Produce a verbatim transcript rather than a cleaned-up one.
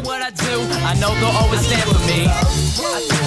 what I do, I know they'll always stand for me.